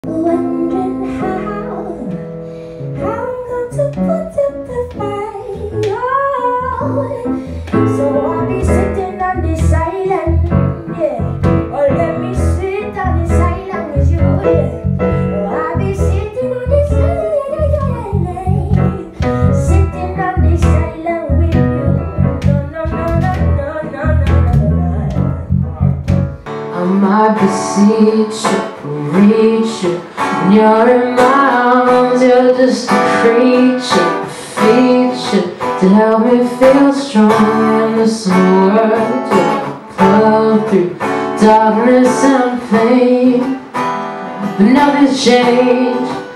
Wondering how I'm going to put up the fight. So I'll be sitting on this island, yeah. Or let me sit on this island with you, yeah. I'll be sitting on this island, sitting on this island with you. No, no, no, no, no, no, no, no. I might beseech you, reach you. When you're in my arms, you're just a creature, a feature to help me feel strong in this world. To pull through darkness and pain, but nothing's changed.